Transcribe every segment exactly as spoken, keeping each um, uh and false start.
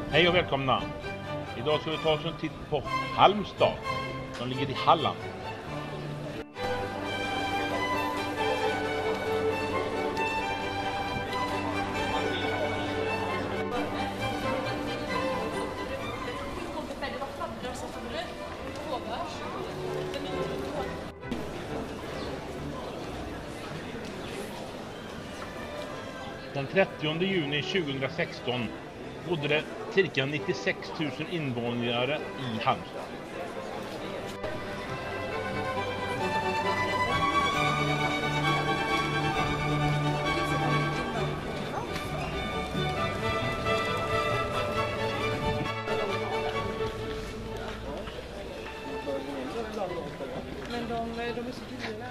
Hej och välkomna! Idag ska vi ta oss en titt på Halmstad som ligger i Halland. Den trettionde juni tjugohundrasexton bodde det cirka nittiosex tusen invånare i Halmstad. Men de, de är så dyra.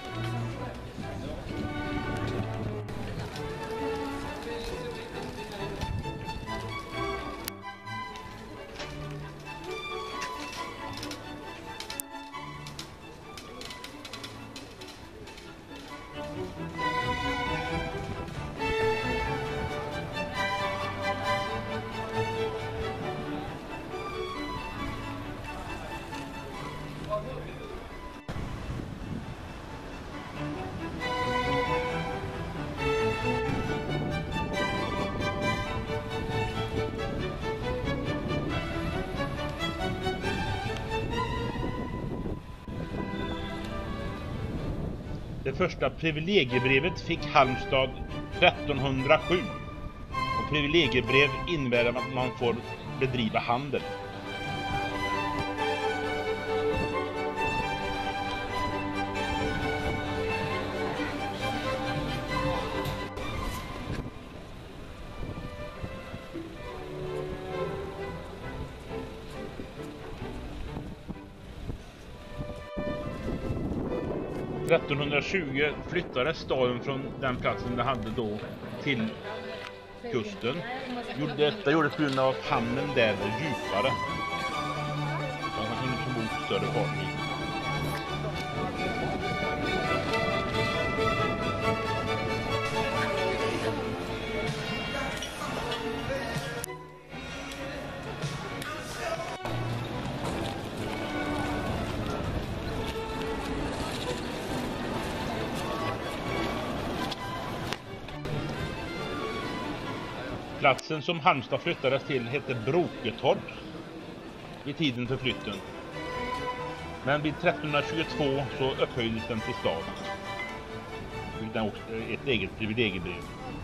Det första privilegiebrevet fick Halmstad trettonhundrasju och privilegiebrev innebär att man får bedriva handel. trettonhundratjugo flyttades staden från den platsen det hade då till kusten. Detta gjordes på grund av att hamnen där var djupare. Man kunde ta emot större fartyg. Platsen som Halmstad flyttades till hette Broketorp vid tiden för flytten. Men vid trettonhundratjugotvå så upphöjdes den till stad. Utan ett eget privilegiebrev.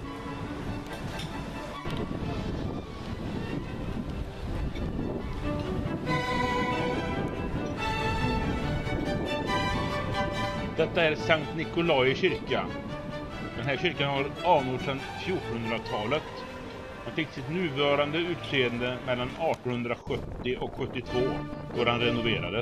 Detta är Sankt Nikolai kyrka. Den här kyrkan har anor sedan fjortonhundratalet. Den fick sitt nuvarande utseende mellan artonhundrasjuttio och sjuttiotvå då den renoverades.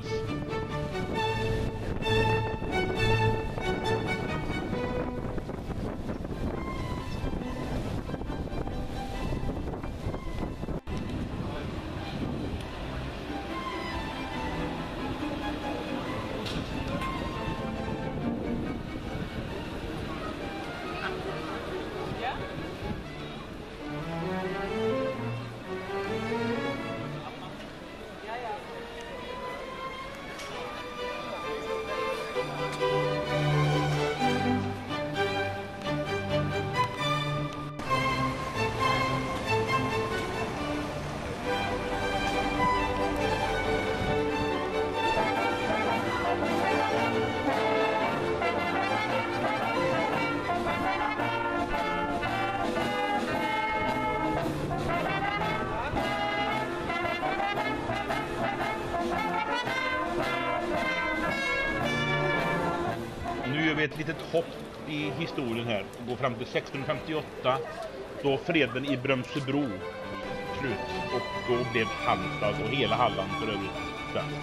Nu gör vi ett litet hopp i historien här och går fram till sextonhundrafemtioåtta då freden i Brömsebro slut och då blev Halmstad och hela Halland för övrigt svenskt.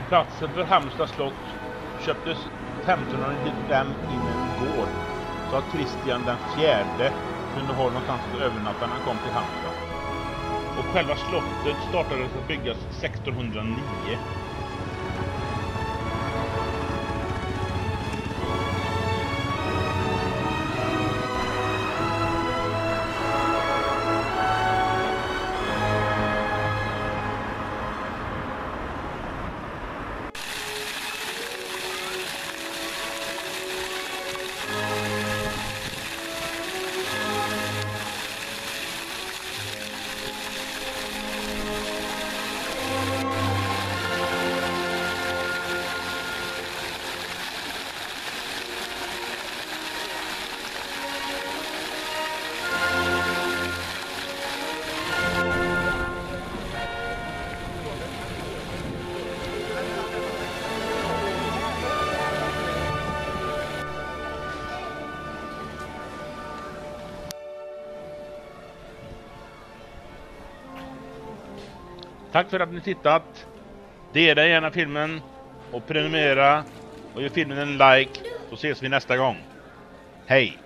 Platsen för Halmstad slott köptes femtonhundranittiofem in en gård så att Kristian den fjärde kunde ha någonstans att övernatta när han kom till Halmstad. Och själva slottet startades att byggas sextonhundranio. Tack för att ni tittat. Dela gärna filmen och prenumerera och ge filmen en like, så ses vi nästa gång. Hej!